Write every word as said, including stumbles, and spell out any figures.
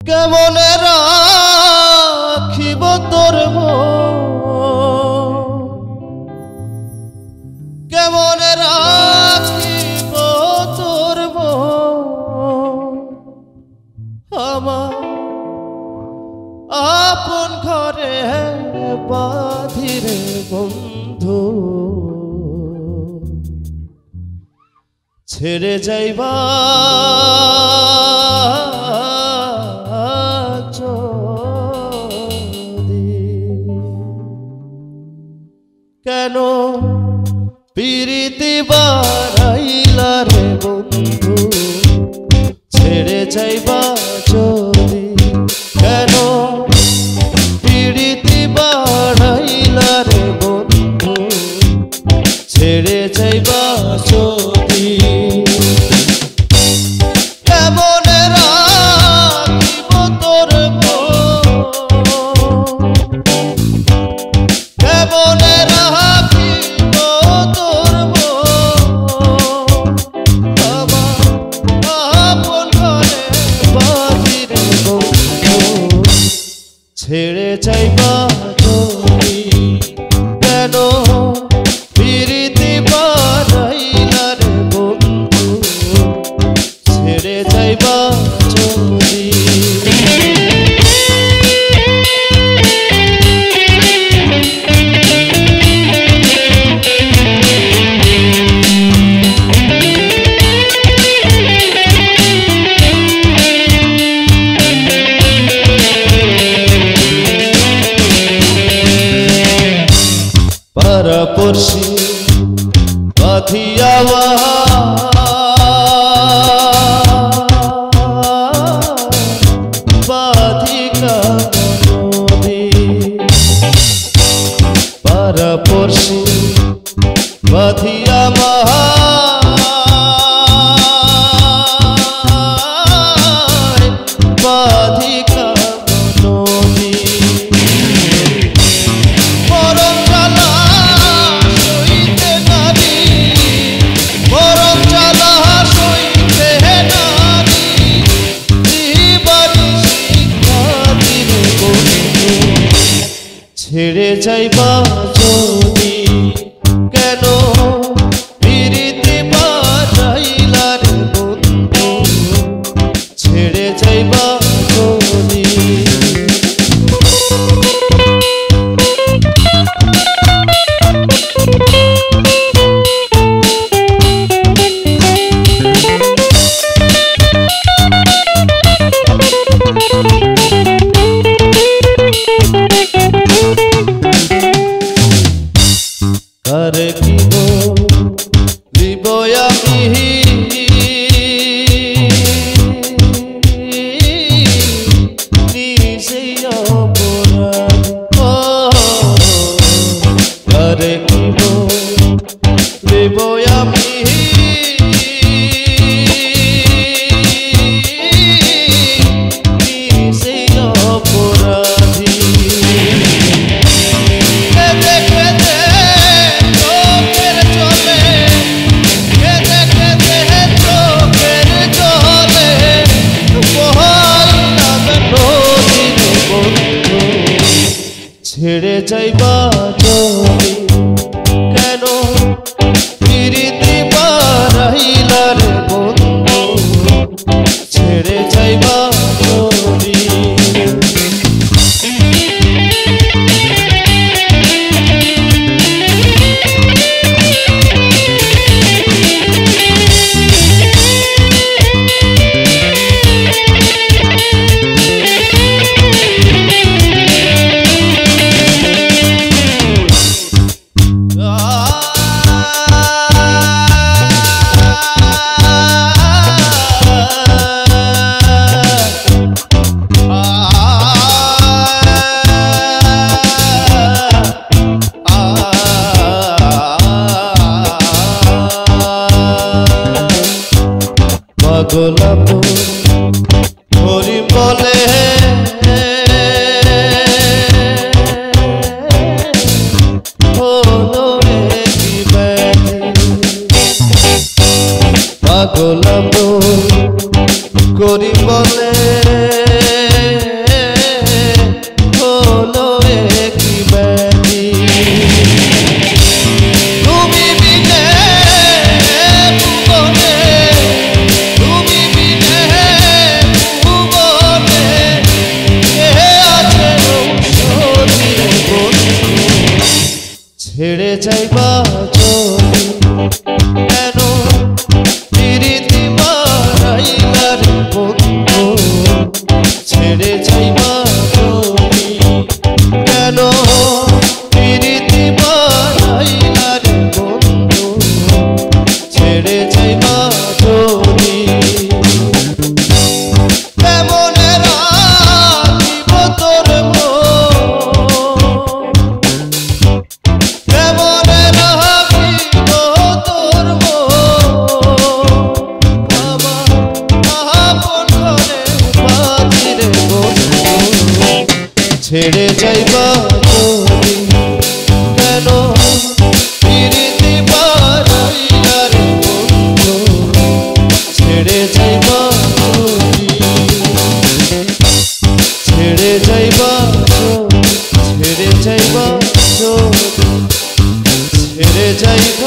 কেমনে রাখিব তোর কেমনে রাখিব তোর আমার আপন ঘরে বাঁধিরে বন্ধু ছেড়ে যাইবা কেন পিরিতি বাড়াইলা রে বন্ধু ছেড়ে যাইবা যদি কেন পিরিতি বাড়াইলা রে বন্ধু ছেড়ে যাইবা যদি কেমনে রাখিব তোর কেমনে রাখিব তোর আমার আপন ঘরে বাঁধিরে বন্ধু ছেড়ে যাইবা যদি কেন পিরিতি বাড়াইলা রে বন্ধু ছেড়ে যাইবা যদি পরশি বাঁধিয়া বাধিকা নদী পরশি বাঁধিয়া বাধিকা নদী ছেড়ে যাইবা যদি কেন পিরিতি বাড়াইলা রে বন্ধু ছেড়ে যাইবা যদি করে কি দিব আমি নিজেই অপরাধ করে কি দিব আমি নিজেই অপরাধী ছেড়ে যাইবা যদি কেন পিরিতি বাড়াইলা রে বন্ধু ছেড়ে যাইবা যদি পাগলাপুর হরি বলে হলো রে কি পাগলাপুর করি বলে ছেড়ে যাইবা যদি কেন প্রীতি বাড়াইলা রে বন্ধু ছেড়ে যাইবা যদি কেন প্রীতি বাড়াইলা রে বন্ধু ছেড়ে যাইবা যদি কেমনে রাখিব তোর কেমনে রাখিব তোর আমার আপন ঘরে বাঁধিরে বন্ধু ছেড়ে যাইবা যদি কেন প্রীতি বাড়াইলা রে বন্ধু ছেড়ে যাইবা যদি ছেড়ে যাইবা ছেড়ে যাইবা ছেড়ে যাইবা